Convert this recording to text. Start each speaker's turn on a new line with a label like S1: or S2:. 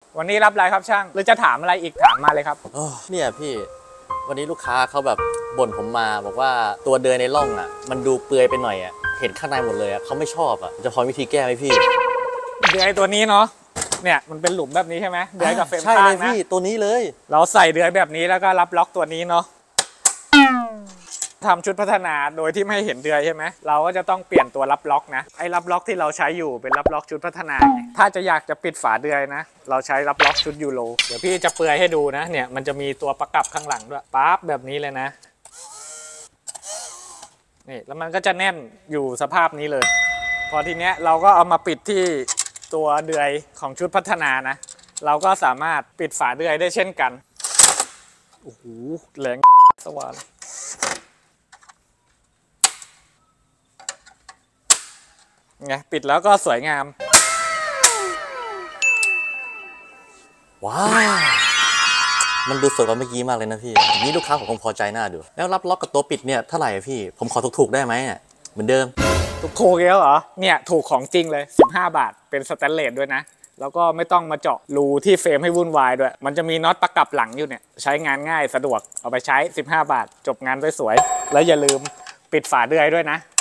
S1: วันนี้รับอะไรครับช่างหรือจะถามอะไรอีกถามมาเลยครับ
S2: เนี่ยพี่วันนี้ลูกค้าเขาแบบบ่นผมมาบอกว่าตัวเดือยในร่องอ่ะมันดูเปื่อยไปหน่อยอ่ะเห็นข้างในหมดเลยอ่ะเขาไม่ชอบอ่ะจะพอวิธีแก้ไหมพี่
S1: เดือยตัวนี้เนาะเนี่ยมันเป็นหลุมแบบนี้ใช่ไหมเดือยกับเฟรมข้างนะใช่เลยพี่
S2: ตัวนี้เลย
S1: เราใส่เดือยแบบนี้แล้วก็รับล็อกตัวนี้เนาะทำชุดพัฒนาโดยที่ไม่เห็นเดือยใช่ไหมเราก็จะต้องเปลี่ยนตัวรับล็อกนะไอ้รับล็อกที่เราใช้อยู่เป็นรับล็อกชุดพัฒนาถ้าจะอยากจะปิดฝาเดือยนะเราใช้รับล็อกชุดยูโรเดี๋ยวพี่จะเปลือยให้ดูนะเนี่ยมันจะมีตัวประกับข้างหลังด้วยปั๊บแบบนี้เลยนะนี่แล้วมันก็จะแน่นอยู่สภาพนี้เลยพอทีเนี้ยเราก็เอามาปิดที่ตัวเดือยของชุดพัฒนานะเราก็สามารถปิดฝาเดือยได้เช่นกันโอ้โหแรงสว่านไงปิดแล้วก็สวยงาม
S2: ว้าวมันดูสวยกว่าเมื่อกี้มากเลยนะพี่อย่างนี้ลูกค้าผมคงพอใจหน้าดูแล้วรับล็อกกับตัวปิดเนี่ยเท่าไหร่พี่ผมขอถูกๆได้ไหมเนี่ยเหมือนเดิม
S1: ถูกแล้วเหรอเนี่ยถูกของจริงเลย15 บาทเป็นสแตนเลสด้วยนะแล้วก็ไม่ต้องมาเจาะรูที่เฟรมให้วุ่นวายด้วยมันจะมีน็อตประกับหลังอยู่เนี่ยใช้งานง่ายสะดวกเอาไปใช้15 บาทจบงานสวยๆแล้วอย่าลืมปิดฝาเดือยด้วยนะ